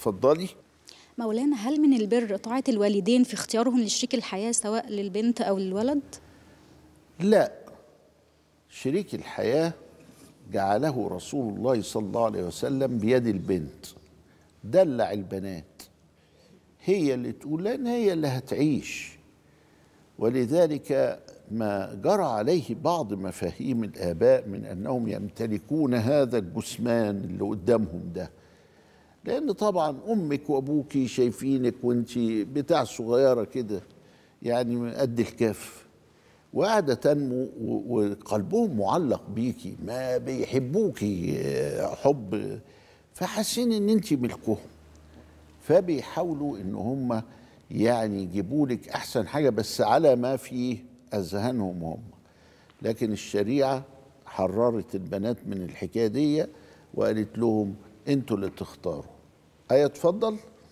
اتفضلي. مولانا، هل من البر طاعة الوالدين في اختيارهم لشريك الحياة سواء للبنت أو للولد؟ لا، شريك الحياة جعله رسول الله صلى الله عليه وسلم بيد البنت، دلع البنات، هي اللي تقول، لأن هي اللي هتعيش. ولذلك ما جرى عليه بعض مفاهيم الآباء من أنهم يمتلكون هذا الجثمان اللي قدامهم ده، لأن طبعا أمك وأبوك شايفينك وأنت بتاع صغيرة كده، يعني قد الكف، وقاعدة تنمو وقلبهم معلق بيكي، ما بيحبوكي حب، فحاسين ان انت ملكهم، فبيحاولوا ان هم يعني يجيبوا لك احسن حاجة بس على ما في اذهانهم هم. لكن الشريعة حررت البنات من الحكاية دي وقالت لهم انتوا اللي تختاروا. اتفضل.